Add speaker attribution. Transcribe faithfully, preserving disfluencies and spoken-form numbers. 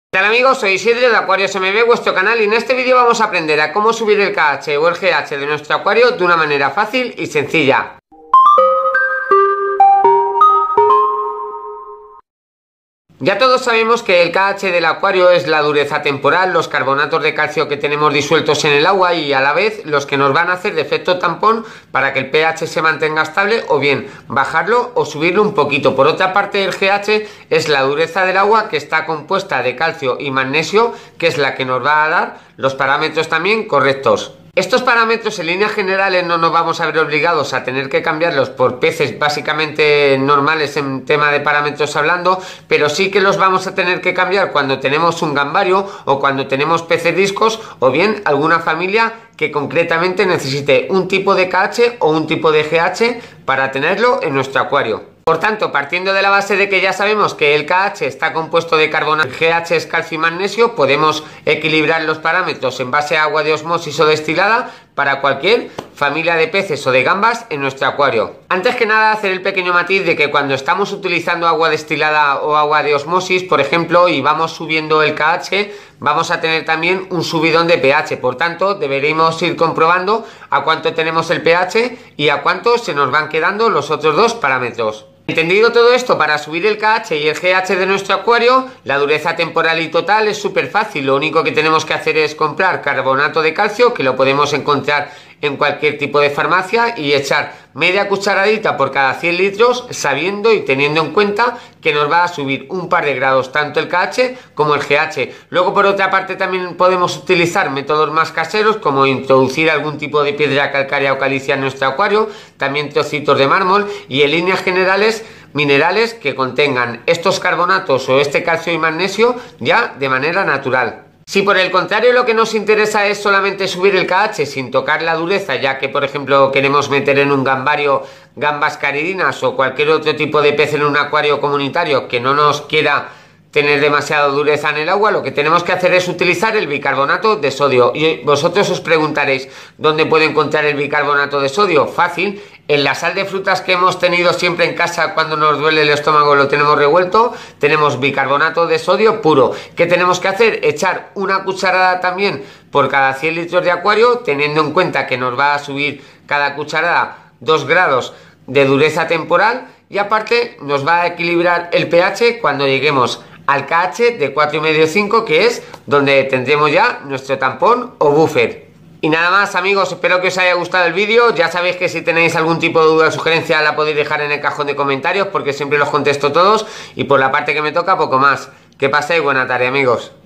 Speaker 1: ¿Qué tal amigos? Soy Isidro de Acuarios M B, vuestro canal, y en este vídeo vamos a aprender a cómo subir el K H o el G H de nuestro acuario de una manera fácil y sencilla. Ya todos sabemos que el K H del acuario es la dureza temporal, los carbonatos de calcio que tenemos disueltos en el agua y a la vez los que nos van a hacer de efecto tampón para que el pH se mantenga estable, o bien bajarlo o subirlo un poquito. Por otra parte, el G H es la dureza del agua, que está compuesta de calcio y magnesio, que es la que nos va a dar los parámetros también correctos. Estos parámetros en líneas generales no nos vamos a ver obligados a tener que cambiarlos por peces básicamente normales en tema de parámetros hablando, pero sí que los vamos a tener que cambiar cuando tenemos un gambario o cuando tenemos peces discos, o bien alguna familia que concretamente necesite un tipo de K H o un tipo de G H para tenerlo en nuestro acuario. Por tanto, partiendo de la base de que ya sabemos que el K H está compuesto de carbonato, el G H es calcio y magnesio, podemos equilibrar los parámetros en base a agua de osmosis o destilada para cualquier familia de peces o de gambas en nuestro acuario. Antes que nada, hacer el pequeño matiz de que cuando estamos utilizando agua destilada o agua de osmosis, por ejemplo, y vamos subiendo el K H, vamos a tener también un subidón de pH. Por tanto, deberíamos ir comprobando a cuánto tenemos el pH y a cuánto se nos van quedando los otros dos parámetros. Entendido todo esto, para subir el K H y el G H de nuestro acuario, la dureza temporal y total es súper fácil. Lo único que tenemos que hacer es comprar carbonato de calcio, que lo podemos encontrar en cualquier tipo de farmacia, y echar media cucharadita por cada cien litros, sabiendo y teniendo en cuenta que nos va a subir un par de grados tanto el K H como el G H. Luego, por otra parte, también podemos utilizar métodos más caseros, como introducir algún tipo de piedra calcárea o calicia en nuestro acuario, también trocitos de mármol, y en líneas generales minerales que contengan estos carbonatos o este calcio y magnesio ya de manera natural. Si por el contrario lo que nos interesa es solamente subir el K H sin tocar la dureza, ya que por ejemplo queremos meter en un gambario gambas caridinas o cualquier otro tipo de pez en un acuario comunitario que no nos quiera tener demasiada dureza en el agua, lo que tenemos que hacer es utilizar el bicarbonato de sodio. Y vosotros os preguntaréis, ¿dónde puedo encontrar el bicarbonato de sodio? Fácil, en la sal de frutas que hemos tenido siempre en casa cuando nos duele el estómago, lo tenemos revuelto, tenemos bicarbonato de sodio puro. ¿Qué tenemos que hacer? Echar una cucharada también por cada cien litros de acuario, teniendo en cuenta que nos va a subir cada cucharada dos grados de dureza temporal, y aparte nos va a equilibrar el pH cuando lleguemos al K H de cuatro coma cinco a cinco, que es donde tendremos ya nuestro tampón o buffer. Y nada más amigos, espero que os haya gustado el vídeo. Ya sabéis que si tenéis algún tipo de duda o sugerencia la podéis dejar en el cajón de comentarios, porque siempre los contesto todos, y por la parte que me toca poco más. Que paséis buena tarde amigos.